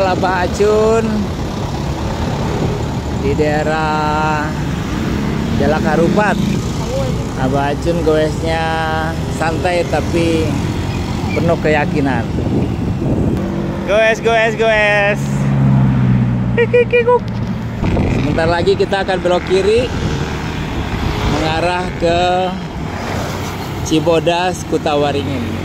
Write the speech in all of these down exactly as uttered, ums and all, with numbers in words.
Abah Acun di daerah Jalak Harupat. Abah Acun goesnya santai tapi penuh keyakinan. Goes, goes, goes. Sebentar lagi kita akan belok kiri mengarah ke Cibodas, Kutawaringin.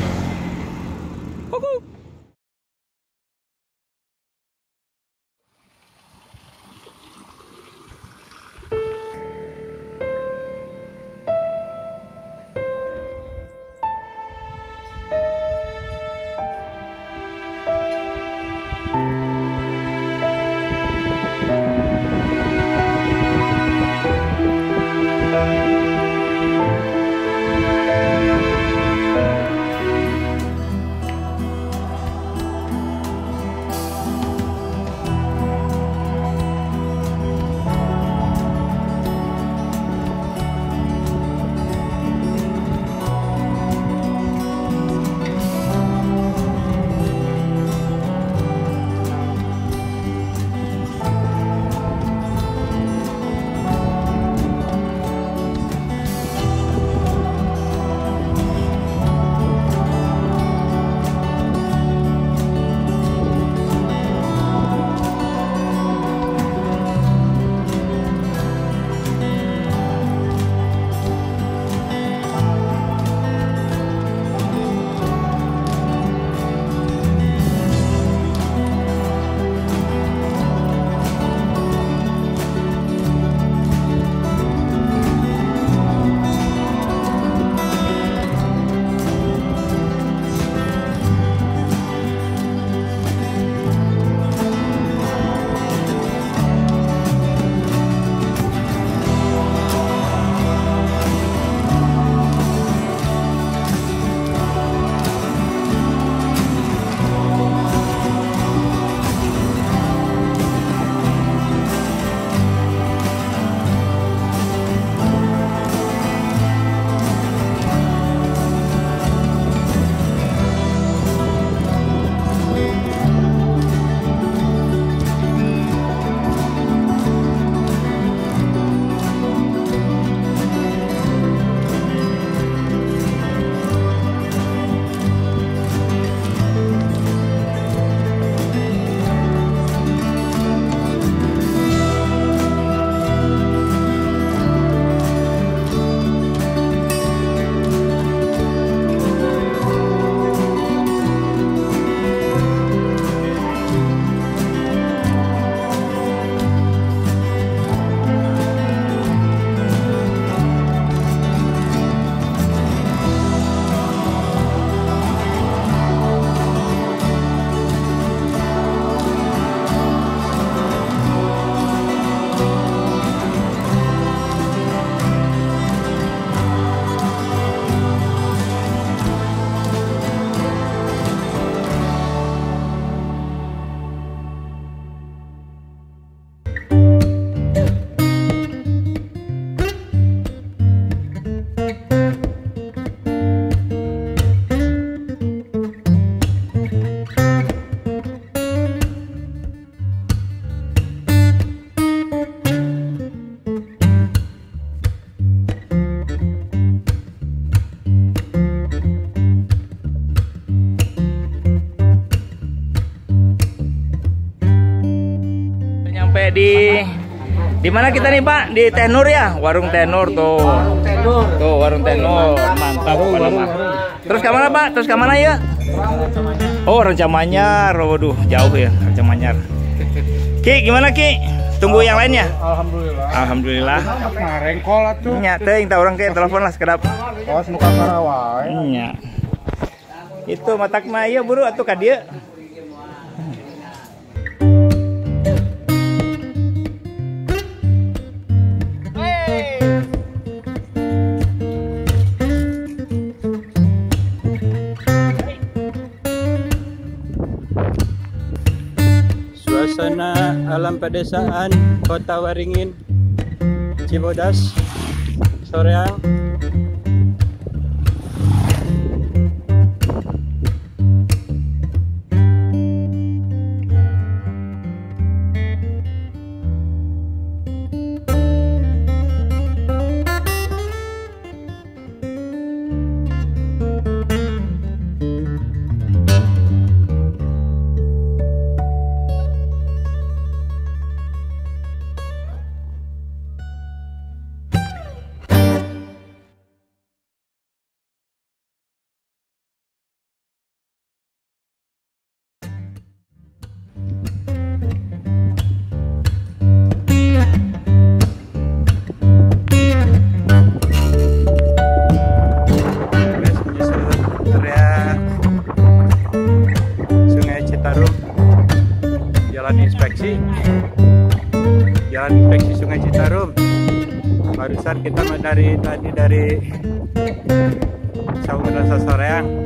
Di di mana kita nih Pak? Di Teh Nur ya? Warung Teh Nur tuh. Warung Teh Nur. Tuh warung Teh Nur. Mantap Pak. Terus ke mana Pak? Terus ke mana ya? Oh, Ranca Manyar. Waduh, jauh ya Ranca Manyar. Ki, gimana Ki? Tunggu yang lainnya? Alhamdulillah. Alhamdulillah. Nah, rengkol atuh. Nya teuing tah urang ke telepon lah sekedap. Oh, muka Karawai. Nya. Itu matak mah ieu buru atuh ka dieu. Suasana alam pedesaan Kota Waringin, Cibodas, Soreang. Citarum. Jalan inspeksi. Jalan inspeksi Sungai Citarum. Barusan kita dari tadi dari Saung Rasa Soreang.